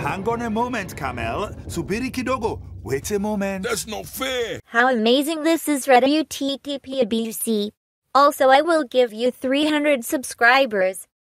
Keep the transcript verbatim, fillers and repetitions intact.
Hang on a moment, Camel. Subiri kidogo. Wait a moment. That's not fair. How amazing this is, Red U T T P A B C. Also, I will give you three hundred subscribers.